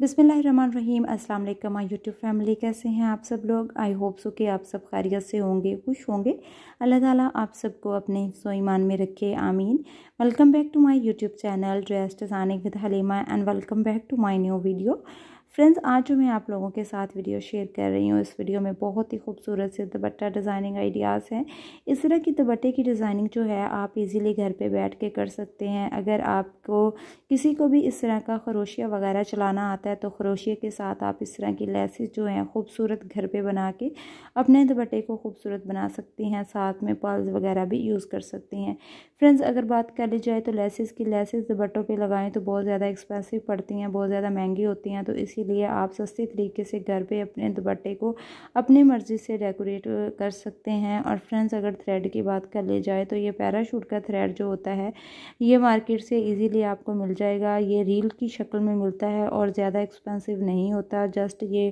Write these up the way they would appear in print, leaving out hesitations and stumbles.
बिस्मिल्लाहिर्रहमानिर्रहीम। अस्सलाम वालेकुम माय यूट्यूब फैमिली, कैसे हैं आप सब लोग। आई होप सो कि आप सब खैरियत से होंगे, खुश होंगे। अल्लाह ताला आप सबको अपने सो ईमान में रखे, आमीन। Welcome back to my YouTube channel dress designing with Halima and welcome back to my new video. Friends, आज जो मैं आप लोगों के साथ वीडियो शेयर कर रही हूँ, इस वीडियो में बहुत ही खूबसूरत से दुपट्टा डिज़ाइनिंग आइडियाज़ हैं। इस तरह की दुपट्टे की डिज़ाइनिंग जो है आप इजीली घर पे बैठ के कर सकते हैं। अगर आपको किसी को भी इस तरह का खरोशिया वगैरह चलाना आता है तो खरोशिये के साथ आप इस तरह की लेसेस जो हैं खूबसूरत घर पे बना के अपने दुपट्टे को खूबसूरत बना सकती हैं। साथ में पर्ल्स वगैरह भी यूज़ कर सकती हैं। फ्रेंड्स, अगर बात कर ली जाए तो लेसेस दुपट्टों पे लगाएं तो बहुत ज़्यादा एक्सपेंसिव पड़ती हैं, बहुत ज़्यादा महंगी होती हैं। तो इसीलिए आप सस्ते तरीके से घर पे अपने दुपट्टे को अपनी मर्ज़ी से डेकोरेट कर सकते हैं। और फ्रेंड्स, अगर थ्रेड की बात कर ली जाए तो ये पैराशूट का थ्रेड जो होता है ये मार्केट से इजीली आपको मिल जाएगा। ये रील की शक्ल में मिलता है और ज़्यादा एक्सपेंसिव नहीं होता। जस्ट ये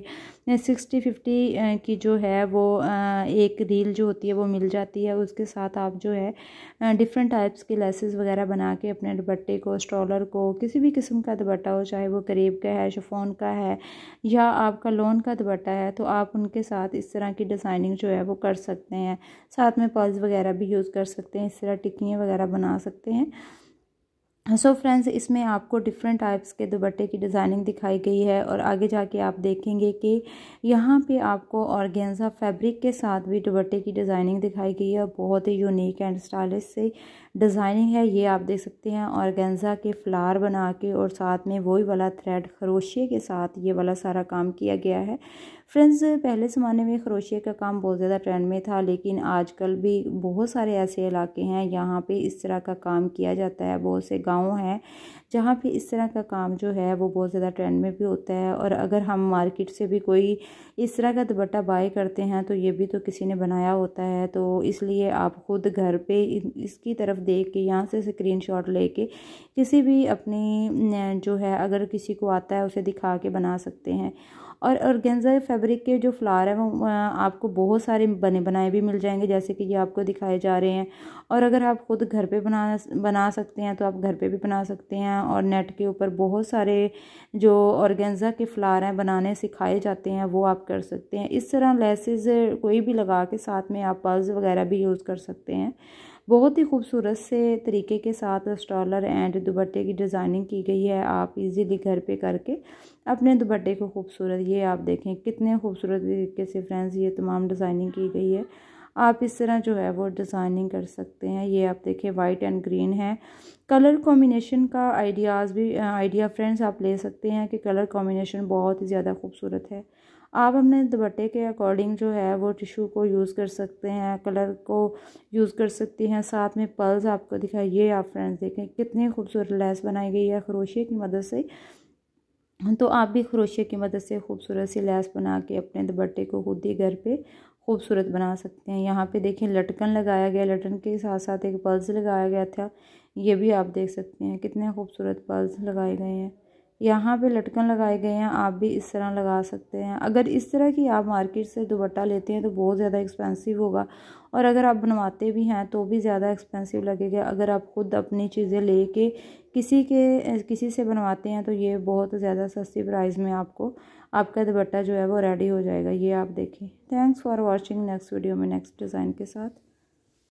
60-50 की जो है वो एक रील जो होती है वो मिल जाती है। उसके साथ आप जो है डिफरेंट टाइप्स के लेसेस वगैरह बना के अपने दुपट्टे को, स्ट्रॉलर को, किसी भी किस्म का दुपट्टा हो, चाहे वो करीब का है, शिफॉन का है या आपका लॉन का दुपट्टा है, तो आप उनके साथ इस तरह की डिज़ाइनिंग जो है वो कर सकते हैं। साथ में पर्ल्स वगैरह भी यूज़ कर सकते हैं, इस तरह टिक्कियाँ वगैरह बना सकते हैं। सो फ्रेंड्स, इसमें आपको डिफरेंट टाइप्स के दुपट्टे की डिज़ाइनिंग दिखाई गई है और आगे जाके आप देखेंगे कि यहाँ पे आपको ऑर्गेन्जा फैब्रिक के साथ भी दुपट्टे की डिज़ाइनिंग दिखाई गई है। बहुत ही यूनिक एंड स्टाइलिश से डिज़ाइनिंग है। ये आप देख सकते हैं ऑर्गेन्जा के फ्लावर बना के और साथ में वही वाला थ्रेड खरोशिये के साथ ये वाला सारा काम किया गया है। फ्रेंड्स, पहले ज़माने में खरोशिये का काम बहुत ज़्यादा ट्रेंड में था, लेकिन आजकल भी बहुत सारे ऐसे इलाके हैं यहाँ पे इस तरह का काम किया जाता है। बहुत से गाँव हैं जहाँ पे इस तरह का काम जो है वो बहुत ज़्यादा ट्रेंड में भी होता है। और अगर हम मार्केट से भी कोई इस तरह का दुपट्टा बाय करते हैं तो ये भी तो किसी ने बनाया होता है। तो इसलिए आप खुद घर पे इसकी तरफ देख के यहाँ से स्क्रीनशॉट लेके किसी भी अपनी जो है अगर किसी को आता है उसे दिखा के बना सकते हैं। और ऑर्गेन्जा फैब्रिक के जो फ्लावर है वो आपको बहुत सारे बने बनाए भी मिल जाएंगे, जैसे कि ये आपको दिखाए जा रहे हैं। और अगर आप खुद घर पे बना सकते हैं तो आप घर पे भी बना सकते हैं। और नेट के ऊपर बहुत सारे जो ऑर्गेन्जा के फ्लावर हैं बनाने सिखाए जाते हैं, वो आप कर सकते हैं। इस तरह लेसेस कोई भी लगा के साथ में आप पर्ल्स वगैरह भी यूज़ कर सकते हैं। बहुत ही खूबसूरत से तरीके के साथ स्टॉलर एंड दुपट्टे की डिज़ाइनिंग की गई है। आप इजीली घर पे करके अपने दुपट्टे को खूबसूरत, ये आप देखें कितने खूबसूरत तरीके से फ्रेंड्स ये तमाम डिज़ाइनिंग की गई है। आप इस तरह जो है वो डिज़ाइनिंग कर सकते हैं। ये आप देखें वाइट एंड ग्रीन है। कलर कॉम्बिनेशन का आइडिया फ्रेंड्स आप ले सकते हैं कि कलर कॉम्बिनेशन बहुत ही ज़्यादा खूबसूरत है। आप अपने दुपट्टे के अकॉर्डिंग जो है वो टिशू को यूज़ कर सकते हैं, कलर को यूज़ कर सकती हैं। साथ में पर्ल्स आपको दिखाइए, आप फ्रेंड्स देखें कितनी खूबसूरत लेस बनाई गई है खरोशिये की मदद से। तो आप भी खरोशिये की मदद से खूबसूरत सी लेस बना के अपने दुपट्टे को खुद ही घर पे खूबसूरत बना सकते हैं। यहाँ पे देखें लटकन लगाया गया, लटकन के साथ साथ एक पर्ल्स लगाया गया था। ये भी आप देख सकते हैं कितने खूबसूरत पर्ल्स लगाए गए हैं। यहाँ पे लटकन लगाए गए हैं, आप भी इस तरह लगा सकते हैं। अगर इस तरह की आप मार्केट से दुपट्टा लेते हैं तो बहुत ज़्यादा एक्सपेंसिव होगा, और अगर आप बनवाते भी हैं तो भी ज़्यादा एक्सपेंसिव लगेगा। अगर आप खुद अपनी चीज़ें लेके किसी से बनवाते हैं तो ये बहुत ज़्यादा सस्ती प्राइस में आपको आपका दुपट्टा जो है वो रेडी हो जाएगा। ये आप देखें। Thanks for watching. Next video में नेक्स्ट डिज़ाइन के साथ